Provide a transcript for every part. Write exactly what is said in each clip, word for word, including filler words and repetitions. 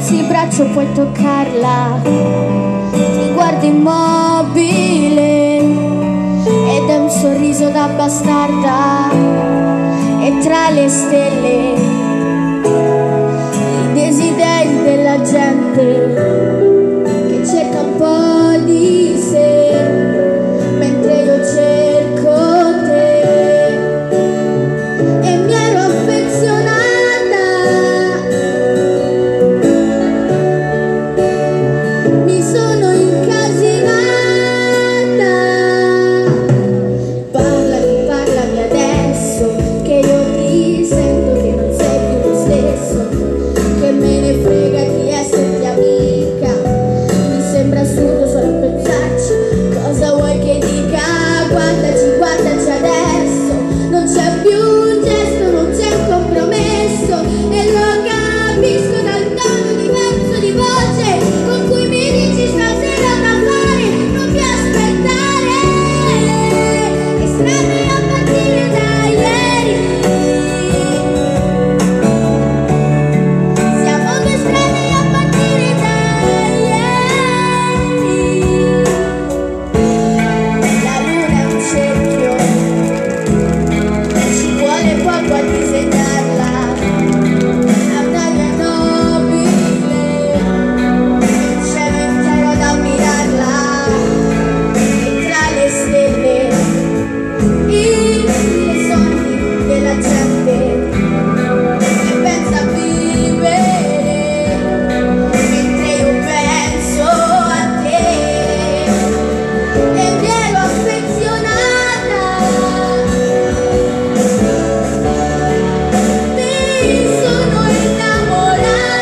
alzi il braccio puoi toccarla, ti guardi immobile ed è un sorriso da bastarda, e tra le stelle i desideri della gente che cerca un po' di sé mentre io cerco te. E mi ero affezionata, mi sono incasinata. Parlami, parlami adesso, che io ti sento che non sei più lo stesso, che me ne frega di esserti amica, mi sembra assurdo solo a pensarci. Cosa vuoi che dica? Guardaci, guardaci adesso, non c'è più un gesto, non c'è un compromesso, e lo capisco dal tono diverso di voce con cui mi dici stasera da fare, non più aspettare. Estranei a partire da ieri, siamo due estranei a partire da ieri. La luna è un cerchio, ci vuole poco a disegnarla, ha un'aria nobile, il cielo intero ad ammirarla, e tra le stelle i sogni della gente che pensa a vivere mentre io penso a te. E mi ero affezionata, mi sono innamorata.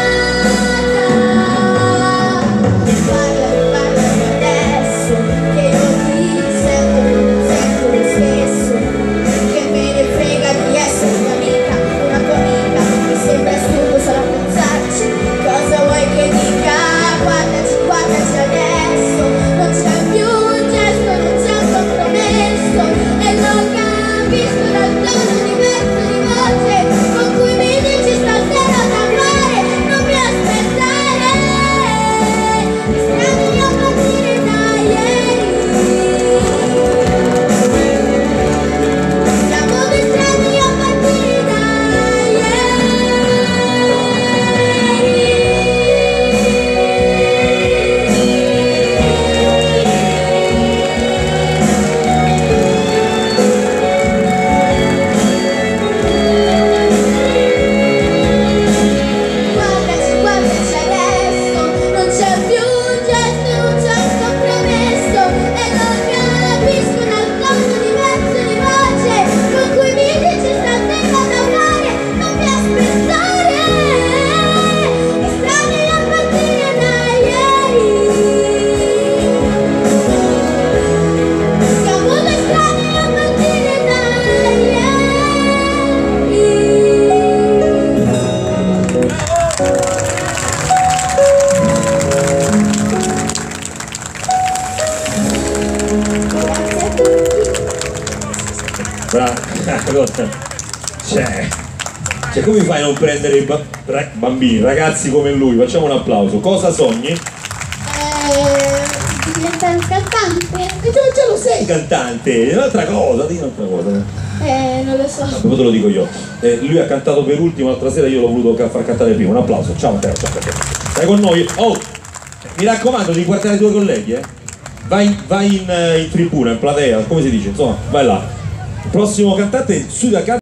Parlami, parlami adesso, che io ti sento che non sento lo stesso, che me ne frega di esserti amica, una tua amica, mi sembra assurdo solo a pensarci. Cosa vuoi che dica? Guardaci, guardaci adesso, non c'è più un gesto, non c'è un compromesso, e lo capisco dal tono diverso di voce con cui mi dici stasera da fare, non più aspettare. Estranei a partire da ieri, siamo due estranei a partire da ieri. Guardaci, guardaci adesso, non c'è più un gesto, non c'è un compromesso, e lo capisco dal tono diverso di voce con cui mi dici stasera da fare, non più aspettare. Estranei a partire da ieri, siamo due estranei a partire da ieri. Brava, cioè, cioè come fai a non prendere i ba- ra- bambini, ragazzi come lui? Facciamo un applauso. Cosa sogni? Eh, di diventare un cantante? E già, già lo sei cantante, è un'altra cosa, di un'altra cosa. Eh, non lo so. Dopo te lo dico io. Eh, lui ha cantato per ultimo l'altra sera, io l'ho voluto ca- far cantare prima. Un applauso, ciao Matteo, ciao Matteo. Stai con noi? Oh, mi raccomando di guardare i tuoi colleghi, eh. Vai, vai in, in tribuna, in platea, come si dice, insomma, vai là. Il prossimo cantante, su da